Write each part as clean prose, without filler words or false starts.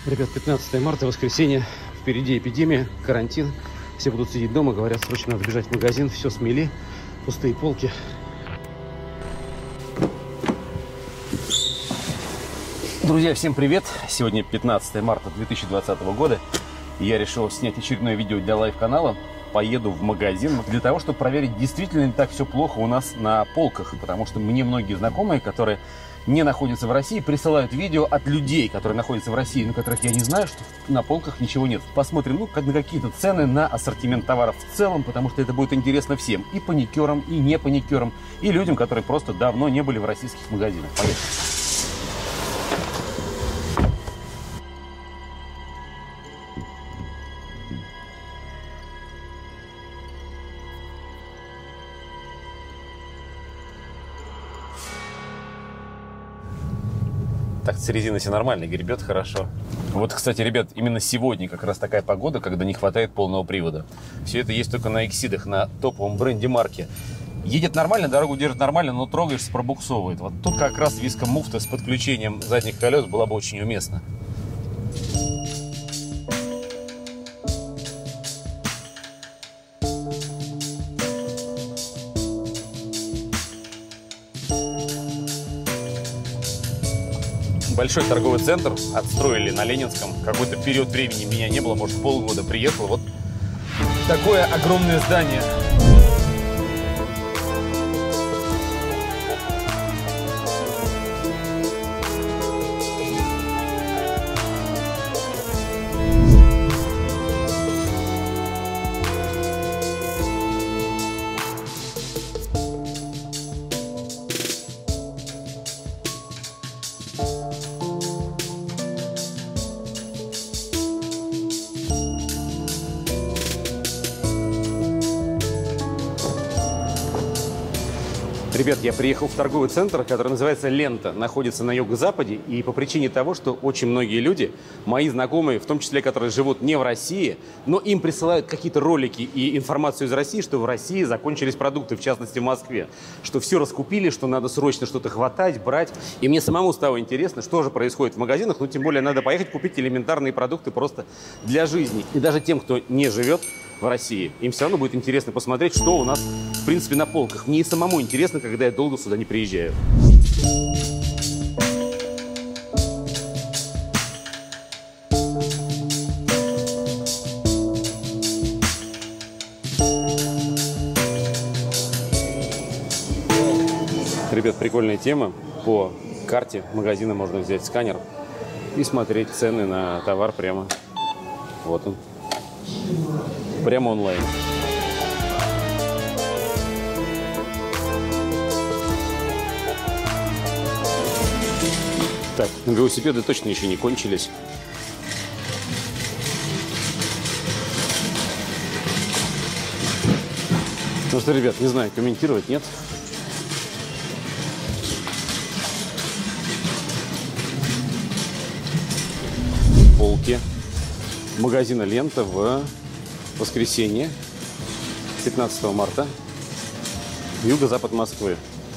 Ребят, 15 марта, воскресенье, впереди эпидемия, карантин. Все будут сидеть дома, говорят, срочно надо бежать в магазин. Все смели, пустые полки. Друзья, всем привет! Сегодня 15 марта 2020 года. И я решил снять очередное видео для лайв-канала. Поеду в магазин для того, чтобы проверить, действительно ли так все плохо у нас на полках. Потому что мне многие знакомые, которые не находятся в России, присылают видео от людей, которые находятся в России, но которых я не знаю, что на полках ничего нет. Посмотрим, на какие-то цены на ассортимент товаров в целом, потому что это будет интересно всем. И паникерам, и не паникерам, и людям, которые просто давно не были в российских магазинах. Поехали! Так, с резиной все нормально, гребет хорошо. Вот, кстати, ребят, именно сегодня как раз такая погода, когда не хватает полного привода. Все это есть только на Эксидах, на топовом бренде марки. Едет нормально, дорогу держит нормально, но трогаешься, пробуксовывает. Вот тут как раз вискомуфта с подключением задних колес была бы очень уместна. Большой торговый центр отстроили на Ленинском. Какой-то период времени меня не было, может, полгода приехал. Вот такое огромное здание. Ребят, я приехал в торговый центр, который называется «Лента», находится на юго-западе, и по причине того, что очень многие люди, мои знакомые, в том числе, которые живут не в России, но им присылают какие-то ролики и информацию из России, что в России закончились продукты, в частности в Москве, что все раскупили, что надо срочно что-то хватать, брать. И мне самому стало интересно, что же происходит в магазинах, ну тем более надо поехать купить элементарные продукты просто для жизни. И даже тем, кто не живет в России, им все равно будет интересно посмотреть, что у нас, в принципе, на полках. Мне и самому интересно, когда я долго сюда не приезжаю. Ребят, прикольная тема. По карте магазина можно взять сканер и смотреть цены на товар прямо. Вот он. Прямо онлайн. Так, велосипеды точно еще не кончились. Ну что, ребят, не знаю, комментировать нет. Полки магазина «Лента» в воскресенье, 15 марта, юго-запад Москвы.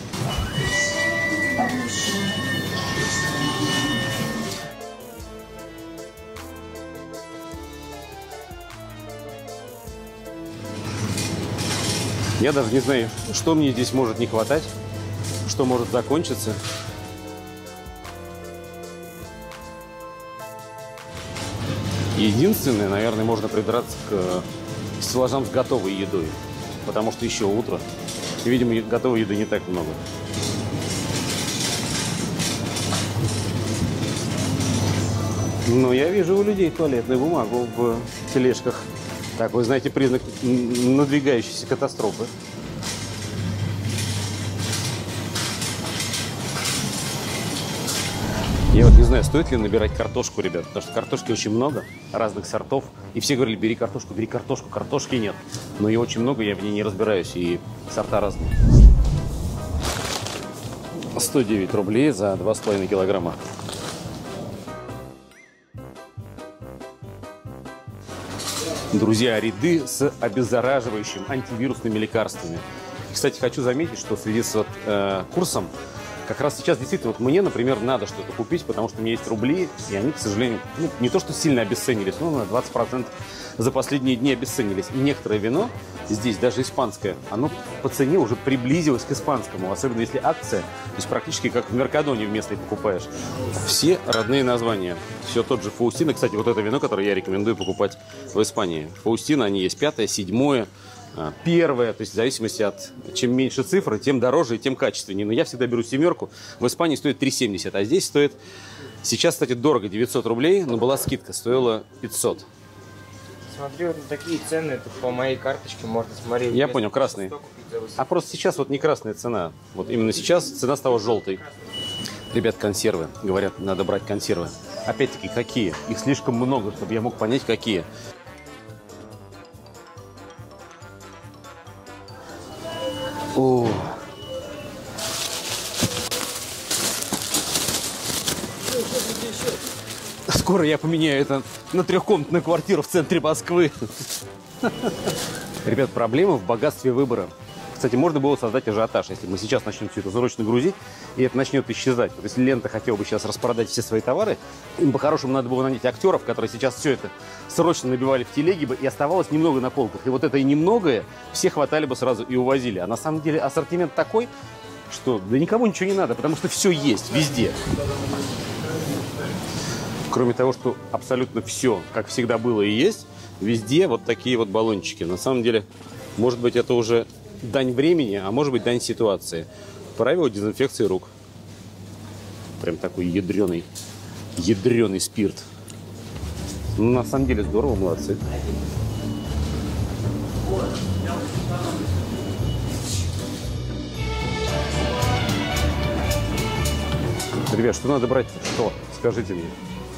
Я даже не знаю, что мне здесь может не хватать, что может закончиться. Единственное, наверное, можно придраться к стеллажам с готовой едой, потому что еще утро, и, видимо, готовой еды не так много. Но я вижу у людей туалетную бумагу в тележках. Так, вы знаете, признак надвигающейся катастрофы. Я вот не знаю, стоит ли набирать картошку, ребят, потому что картошки очень много, разных сортов. И все говорили, бери картошку, картошки нет. Но ее очень много, я в ней не разбираюсь, и сорта разные. 109 рублей за 2,5 килограмма. Друзья, ряды с обеззараживающим антивирусными лекарствами. Кстати, хочу заметить, что в связи с курсом Как раз сейчас действительно, вот мне, например, надо что-то купить, потому что у меня есть рубли, и они, к сожалению, ну, не то что сильно обесценились, но на 20% за последние дни обесценились. И некоторое вино здесь, даже испанское, оно по цене уже приблизилось к испанскому, особенно если акция, то есть практически как в Меркадоне в местной покупаешь. Все родные названия. Все тот же Фаустина. Кстати, вот это вино, которое я рекомендую покупать в Испании. Фаустина, они есть 5-е, 7-е. Первое, то есть в зависимости от чем меньше цифры, тем дороже и тем качественнее. Но я всегда беру 7. В Испании стоит 3,70, а здесь стоит, сейчас, кстати, дорого, 900 рублей, но была скидка, стоила 500. Смотри, вот на такие цены, это по моей карточке можно смотреть. Я понял, красные. А просто сейчас вот не красная цена. Вот именно сейчас цена стала желтой. Ребят, консервы. Говорят, надо брать консервы. Опять-таки, какие? Их слишком много, чтобы я мог понять, какие. О. Скоро я поменяю это на трехкомнатную квартиру в центре Москвы. Ребят, проблема в богатстве выбора. Кстати, можно было создать ажиотаж, если мы сейчас начнем все это срочно грузить, и это начнет исчезать. Вот если Лента хотела бы сейчас распродать все свои товары, им по-хорошему надо было нанять актеров, которые сейчас все это срочно набивали в телеги бы, и оставалось немного на полках. И вот это и немногое все хватали бы сразу и увозили. А на самом деле ассортимент такой, что да никому ничего не надо, потому что все есть везде. Кроме того, что абсолютно все, как всегда было и есть, везде вот такие вот баллончики. На самом деле, может быть, это уже дань времени, а может быть, дань ситуации. Правило дезинфекции рук. Прям такой ядреный спирт. Ну, на самом деле, здорово, молодцы. Ребят, что надо брать? Что? Скажите мне.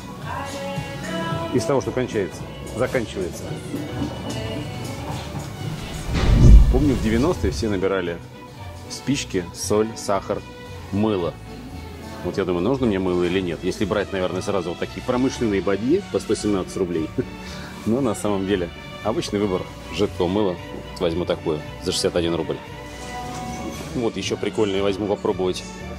Из того, что заканчивается. Помню, в 90-е все набирали спички, соль, сахар, мыло. Вот я думаю, нужно мне мыло или нет. Если брать, наверное, сразу вот такие промышленные бадьи по 117 рублей. Но на самом деле обычный выбор жидкого мыла. Вот возьму такое за 61 рубль. Вот еще прикольный, возьму попробовать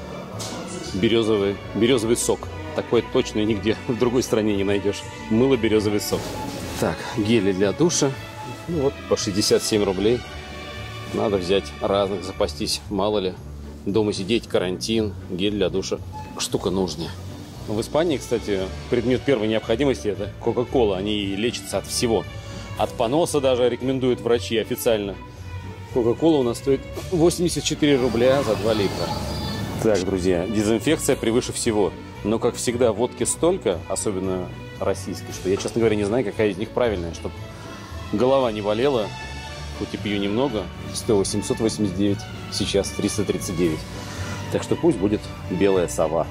березовый сок. Такой точно нигде в другой стране не найдешь. Мыло, березовый сок. Так, гели для душа. Ну вот по 67 рублей. Надо взять разных, запастись, мало ли. Дома сидеть, карантин, гель для душа. Штука нужная. В Испании, кстати, предмет первой необходимости – это Кока-Кола. Они лечатся от всего. От поноса даже рекомендуют врачи официально. Кока-Кола у нас стоит 84 рубля за 2 литра. Так, друзья, дезинфекция превыше всего. Но, как всегда, водки столько, особенно российской, что я, честно говоря, не знаю, какая из них правильная, чтобы голова не болела. Хоть и пью немного, стоило 789, сейчас 339. Так что пусть будет белая сова.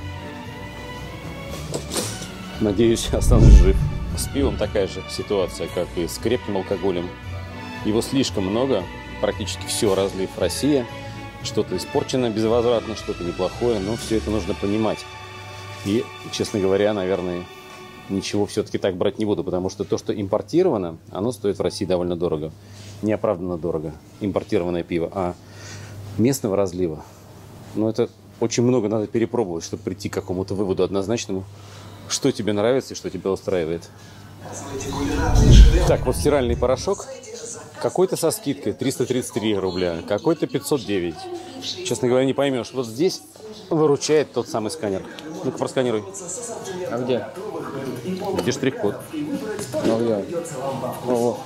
Надеюсь, останусь жив. С пивом такая же ситуация, как и с крепким алкоголем. Его слишком много, практически все разлив Россия. Что-то испорчено безвозвратно, что-то неплохое, но все это нужно понимать. И, честно говоря, наверное, ничего все-таки так брать не буду, потому что то, что импортировано, оно стоит в России довольно дорого. Неоправданно дорого. Импортированное пиво. А местного разлива, ну, это очень много надо перепробовать, чтобы прийти к какому-то выводу однозначному, что тебе нравится и что тебя устраивает. Так, вот стиральный порошок. Какой-то со скидкой 333 рубля, какой-то 509. Честно говоря, не поймешь. Вот здесь выручает тот самый сканер. Ну-ка, просканируй. А где? Где штрих-код? Ну, где? Ого.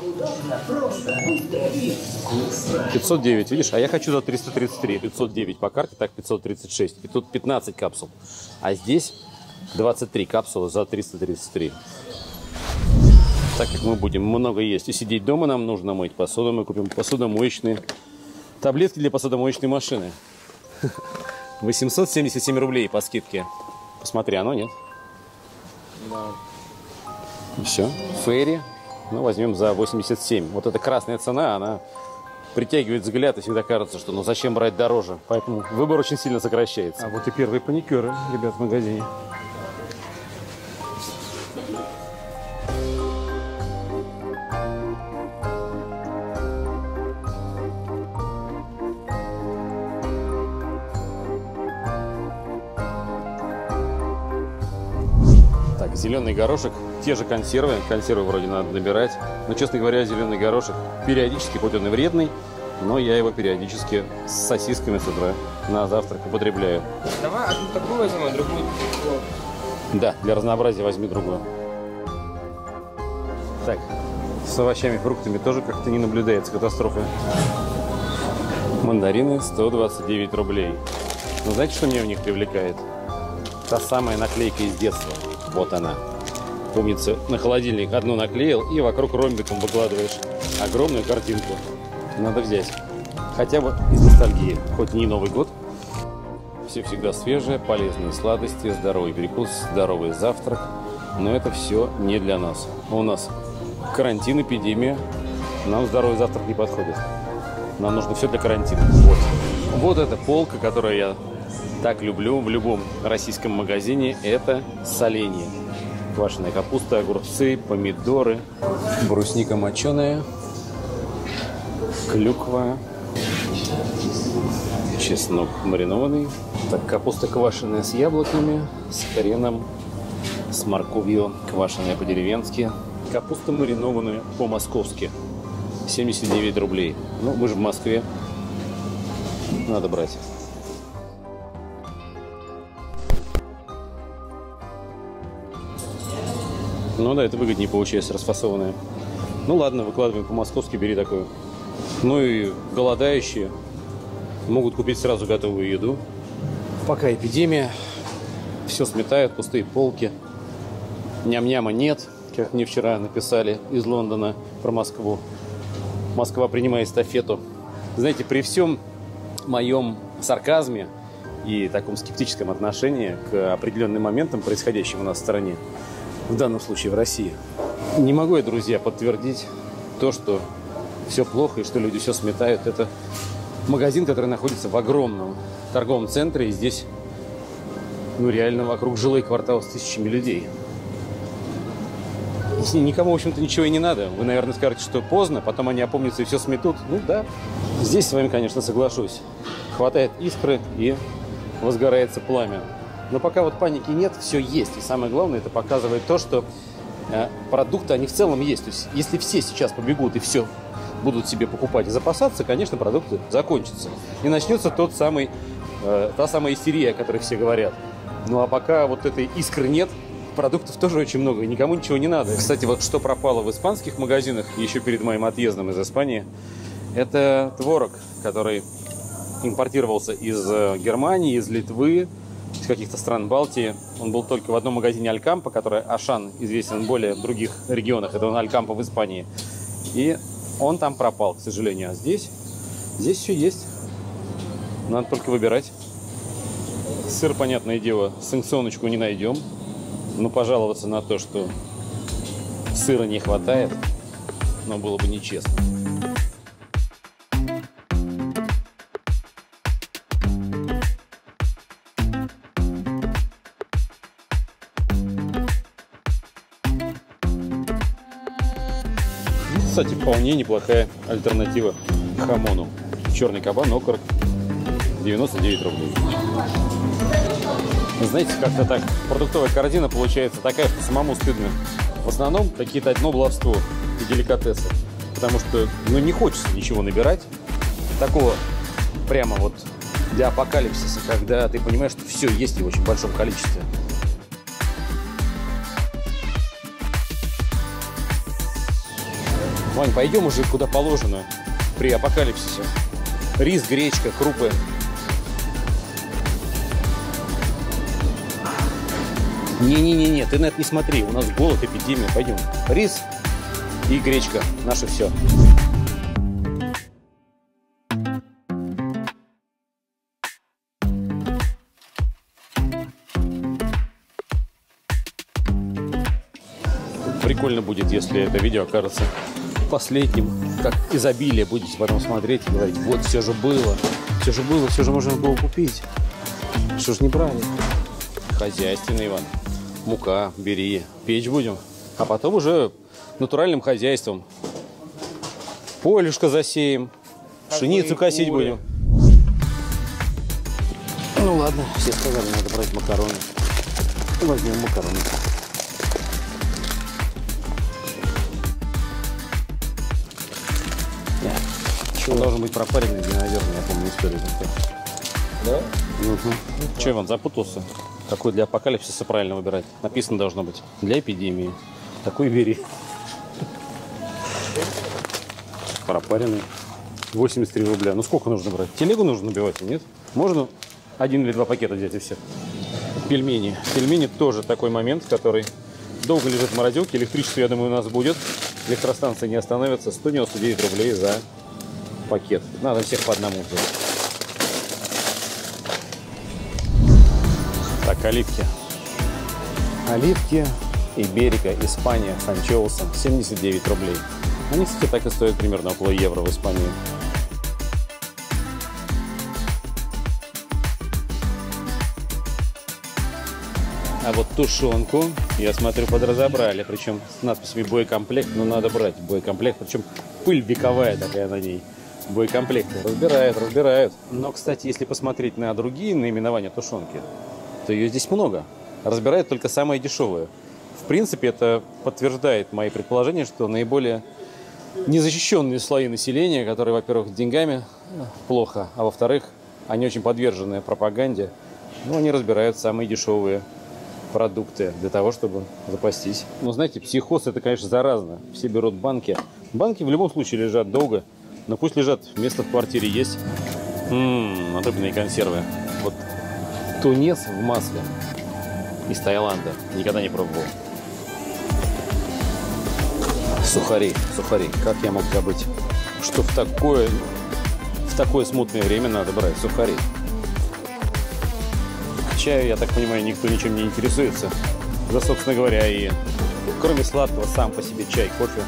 509, видишь? А я хочу за 333. 509 по карте, так 536. И тут 15 капсул. А здесь 23 капсулы за 333. Так как мы будем много есть и сидеть дома, нам нужно мыть посуду. Мы купим посудомоечные таблетки для посудомоечной машины. 877 рублей по скидке. Посмотри, оно нет? Да. И все. Ферри. Ну, возьмем за 87. Вот эта красная цена, она притягивает взгляд, и всегда кажется, что ну зачем брать дороже. Поэтому выбор очень сильно сокращается. А вот и первые паникеры, ребят, в магазине. Зеленый горошек, те же консервы. Консервы вроде надо набирать. Но, честно говоря, зеленый горошек периодически, хоть он и вредный, но я его периодически с сосисками с утра на завтрак употребляю. Давай одну такую возьмем, а другую. Да, для разнообразия возьми другую. Так, с овощами, фруктами тоже как-то не наблюдается катастрофа. Мандарины 129 рублей. Но знаете, что меня в них привлекает? Та самая наклейка из детства. Вот она. Помнится, на холодильник одну наклеил и вокруг ромбиком выкладываешь огромную картинку. Надо взять. Хотя бы из ностальгии. Хоть не Новый год. Все всегда свежее, полезные сладости, здоровый перекус, здоровый завтрак. Но это все не для нас. У нас карантин, эпидемия. Нам здоровый завтрак не подходит. Нам нужно все для карантина. Вот эта полка, которую я так люблю в любом российском магазине. Это соленье. Квашеная капуста, огурцы, помидоры, брусника моченая, клюква, чеснок маринованный. Так, капуста квашеная с яблоками, с хреном, с морковью, квашеная по-деревенски. Капуста маринованная по-московски. 79 рублей. Ну, мы же в Москве. Надо брать. Ну да, это выгоднее получается, расфасованное. Ну ладно, выкладываем по-московски, бери такую. Ну и голодающие могут купить сразу готовую еду. Пока эпидемия, все сметают, пустые полки. Ням-няма нет, как мне вчера написали из Лондона про Москву. Москва принимает эстафету. Знаете, при всем моем сарказме и таком скептическом отношении к определенным моментам, происходящим у нас в стране, в данном случае в России, не могу я, друзья, подтвердить то, что все плохо и что люди все сметают. Это магазин, который находится в огромном торговом центре, и здесь, ну, реально вокруг жилой квартал с тысячами людей. И никому, в общем-то, ничего и не надо. Вы, наверное, скажете, что поздно, потом они опомнятся и все сметут. Ну да, здесь с вами, конечно, соглашусь. Хватает искры и возгорается пламя. Но пока вот паники нет, все есть. И самое главное, это показывает то, что продукты, они в целом есть. То есть, если все сейчас побегут и все будут себе покупать и запасаться, конечно, продукты закончатся. И начнется та самая истерия, о которой все говорят. Ну а пока вот этой искры нет, продуктов тоже очень много, и никому ничего не надо. Кстати, вот что пропало в испанских магазинах еще перед моим отъездом из Испании, это творог, который импортировался из Германии, из Литвы, из каких-то стран Балтии. Он был только в одном магазине Алькампа, который Ашан известен более в других регионах. Это он Алькампа в Испании. И он там пропал, к сожалению. А здесь все есть. Надо только выбирать. Сыр, понятное дело, санкционочку не найдем. Но пожаловаться на то, что сыра не хватает, но было бы нечестно. Кстати, вполне неплохая альтернатива хамону. Черный кабан, окорок, 99 рублей. Знаете, как-то так, продуктовая корзина получается такая, что самому стыдно. В основном какие-то одно баловство и деликатесы. Потому что, ну, не хочется ничего набирать. Такого прямо вот для апокалипсиса, когда ты понимаешь, что все есть и в очень большом количестве. Вань, пойдем уже куда положено при апокалипсисе. Рис, гречка, крупы. Не-не-не, ты на это не смотри. У нас голод, эпидемия. Пойдем. Рис и гречка. Наше все. Прикольно будет, если это видео окажется последним. Как изобилие будете потом смотреть и говорить: вот все же было, все же можно было купить. Что ж не брали? Хозяйственный, Иван. Мука, бери, печь будем. А потом уже натуральным хозяйством. Полюшко засеем, пшеницу косить будем. Ну ладно, все сказали, надо брать макароны. Возьмем макароны. Он должен быть пропаренный, ненадежный, я помню историю. Да? Угу. Че, Иван, запутался? Какой для апокалипсиса правильно выбирать? Написано должно быть. Для эпидемии. Такой бери. Пропаренный. 83 рубля. Ну сколько нужно брать? Телегу нужно набивать, нет? Можно 1 или 2 пакета взять и все. Пельмени. Пельмени тоже такой момент, который долго лежит в морозилке. Электричество, я думаю, у нас будет. Электростанция не остановится. 199 рублей за пакет. Надо всех по одному взять. Так, оливки. Оливки Иберика, Испания, с анчоусом. 79 рублей. Они, кстати, так и стоят примерно около евро в Испании. А вот тушенку, я смотрю, подразобрали. Причем с надписями боекомплект. Но надо брать боекомплект. Причем пыль вековая такая на ней. Боекомплекты разбирают. Но, кстати, если посмотреть на другие наименования тушенки, то ее здесь много. Разбирают только самые дешевые. В принципе, это подтверждает мои предположения, что наиболее незащищенные слои населения, которые, во-первых, с деньгами плохо, а во-вторых, они очень подвержены пропаганде, но они разбирают самые дешевые продукты для того, чтобы запастись. Но знаете, психоз — это, конечно, заразно. Все берут банки. Банки в любом случае лежат долго, но пусть лежат, место в квартире есть. Рыбные консервы. Вот тунец в масле из Таиланда. Никогда не пробовал. Сухари. Как я мог забыть, что в такое смутное время надо брать сухари. К чаю, я так понимаю, никто ничем не интересуется. Да, собственно говоря, и кроме сладкого, сам по себе чай, кофе.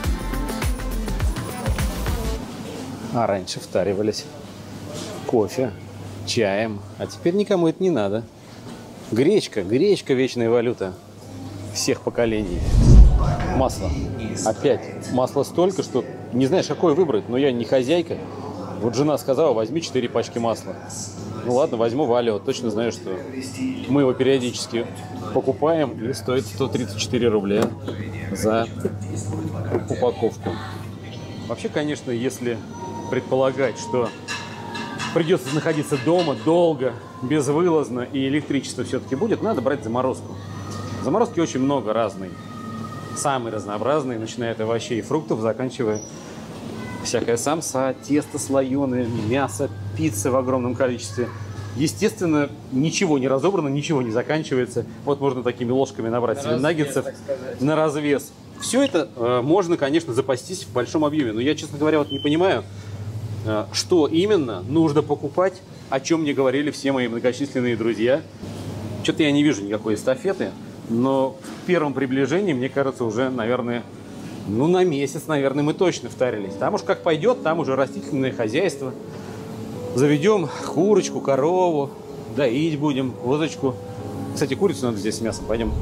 А раньше втаривались кофе, чаем. А теперь никому это не надо. Гречка, вечная валюта всех поколений. Масло. Опять масло столько, что не знаешь, какое выбрать. Но я не хозяйка. Вот жена сказала, возьми 4 пачки масла. Ну ладно, возьму Валио. Точно знаю, что мы его периодически покупаем. И стоит 134 рубля за упаковку. Вообще, конечно, если предполагать, что придется находиться дома долго, безвылазно, и электричество все-таки будет, надо брать заморозку. Заморозки очень много разной. Самые разнообразные, начиная от овощей и фруктов, заканчивая всякая самса, тесто слоеное, мясо, пицца в огромном количестве. Естественно, ничего не разобрано, ничего не заканчивается. Вот можно такими ложками набрать себе наггетсов на развес. Все это можно, конечно, запастись в большом объеме. Но я, честно говоря, вот не понимаю, что именно нужно покупать, о чем мне говорили все мои многочисленные друзья. Что-то я не вижу никакой эстафеты. Но в первом приближении, мне кажется, уже, наверное, на месяц, наверное, мы точно втарились. Там уж как пойдет, там уже растительное хозяйство. Заведем курочку, корову, доить будем, козочку. Кстати, курицу надо здесь с мясом, пойдем.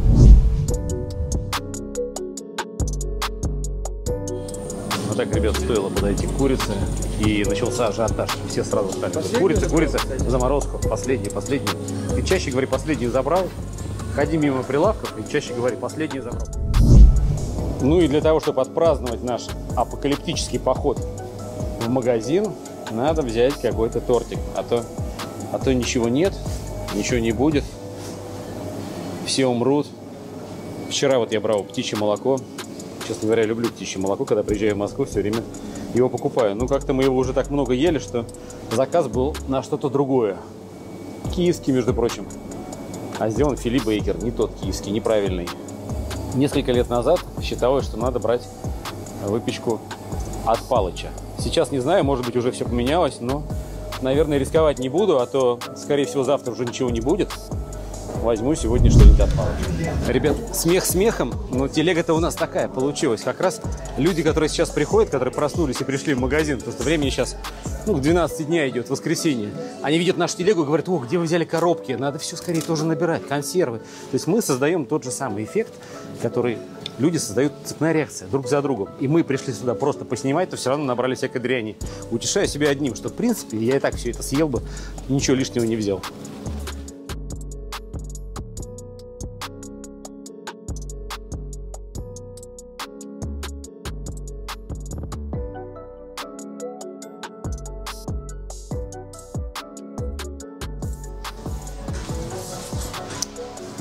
Вот так, ребят, стоило подойти к курице, и начался ажиотаж. Все сразу стали. Курица, заморозку, последний. Ты чаще говори, последний забрал. Ходи мимо прилавков и чаще говори, последний забрал. Ну и для того, чтобы отпраздновать наш апокалиптический поход в магазин, надо взять какой-то тортик. А то ничего нет, ничего не будет. Все умрут. Вчера вот я брал птичье молоко. Честно говоря, люблю птичье молоко. Когда приезжаю в Москву, все время его покупаю. Ну, как-то мы его уже так много ели, что заказ был на что-то другое. Киевский, между прочим. А сделан Фили Бейкер, не тот киевский, неправильный. Несколько лет назад считалось, что надо брать выпечку от Палыча. Сейчас не знаю, может быть, уже все поменялось, но, наверное, рисковать не буду, а то, скорее всего, завтра уже ничего не будет. Возьму сегодня что-нибудь от Палыча. Ребят, смех смехом, но телега-то у нас такая получилась. Как раз люди, которые сейчас приходят, которые проснулись и пришли в магазин, потому что времени сейчас, к 12 дня идет, воскресенье. Они видят нашу телегу и говорят, где вы взяли коробки? Надо все скорее тоже набирать, консервы. То есть мы создаем тот же самый эффект, который люди создают, цепная реакция друг за другом. И мы пришли сюда просто поснимать, то все равно набрали всякой дряни. Утешаю себя одним, что в принципе я и так все это съел бы, ничего лишнего не взял.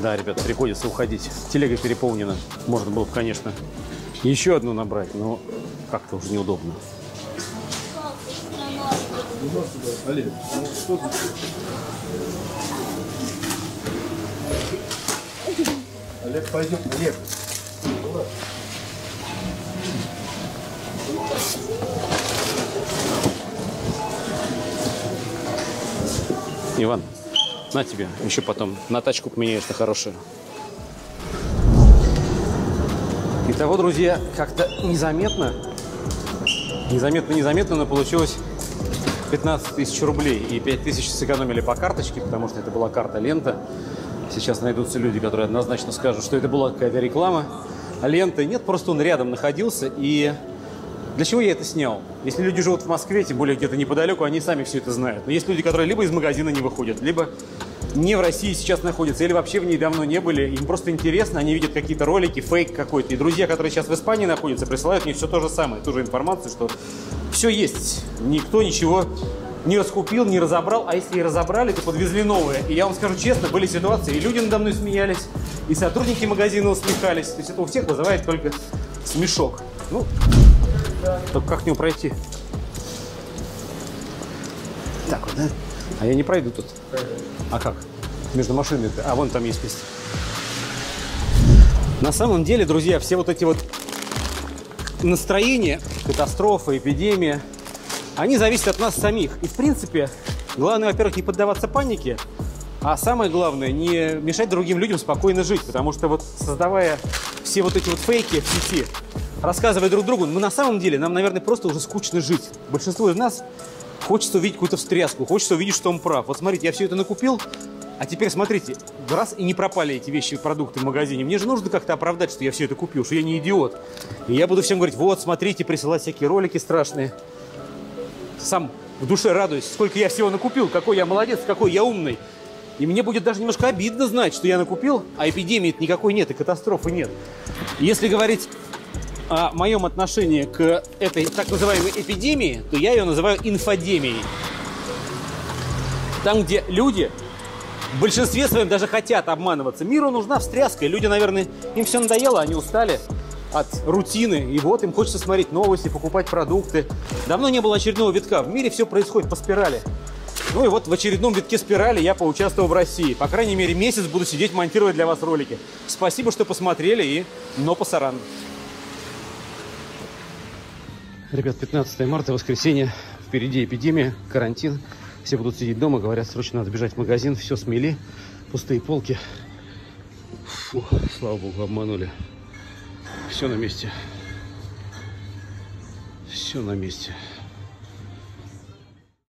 Да, ребят, приходится уходить. Телега переполнена. Можно было бы, конечно, еще одну набрать, но как-то уже неудобно. Олег, что тут? Олег, пойдем. Олег. Иван, на тебе. Еще потом на тачку поменяешь на хорошую. Итого, друзья, как-то незаметно, но получилось 15 тысяч рублей. И 5 тысяч сэкономили по карточке, потому что это была карта «Лента». Сейчас найдутся люди, которые однозначно скажут, что это была какая-то реклама. А ленты нет, просто он рядом находился. И для чего я это снял? Если люди живут в Москве, тем более где-то неподалеку, они сами все это знают. Но есть люди, которые либо из магазина не выходят, либо не в России сейчас находятся, или вообще в ней давно не были. Им просто интересно, они видят какие-то ролики, фейк какой-то. И друзья, которые сейчас в Испании находятся, присылают мне все то же самое, ту же информацию, что все есть. Никто ничего не раскупил, не разобрал. А если и разобрали, то подвезли новые. И я вам скажу честно, были ситуации, и люди надо мной смеялись, и сотрудники магазина усмехались. То есть это у всех вызывает только смешок. Ну, только как к нему пройти? Так вот, да? А я не пройду тут. А как? Между машинами-то. А вон там есть место. На самом деле, друзья, все вот эти вот настроения, катастрофа, эпидемия, они зависят от нас самих. И, в принципе, главное, во-первых, не поддаваться панике, а самое главное, не мешать другим людям спокойно жить. Потому что вот создавая все вот эти вот фейки в сети, рассказывая друг другу, мы на самом деле, нам, наверное, просто уже скучно жить. Большинство из нас хочется увидеть какую-то встряску, хочется увидеть, что он прав. Вот смотрите, я все это накупил, а теперь смотрите, раз и не пропали эти вещи, продукты в магазине. Мне же нужно как-то оправдать, что я все это купил, что я не идиот. И я буду всем говорить, вот, смотрите, присылать всякие ролики страшные. Сам в душе радуюсь, сколько я всего накупил, какой я молодец, какой я умный. И мне будет даже немножко обидно знать, что я накупил, а эпидемии никакой нет, и катастрофы нет. Если говорить о моем отношении к этой так называемой эпидемии, то я ее называю инфодемией. Там, где люди в большинстве своем даже хотят обманываться. Миру нужна встряска, и люди, наверное, им все надоело, они устали от рутины, и вот им хочется смотреть новости, покупать продукты. Давно не было очередного витка. В мире все происходит по спирали. Ну и вот в очередном витке спирали я поучаствовал в России. По крайней мере, месяц буду сидеть, монтировать для вас ролики. Спасибо, что посмотрели, и но пасаран. Ребят, 15 марта, воскресенье, впереди эпидемия, карантин. Все будут сидеть дома, говорят, срочно надо бежать в магазин. Все смели, пустые полки. Фу, слава богу, обманули. Все на месте. Все на месте.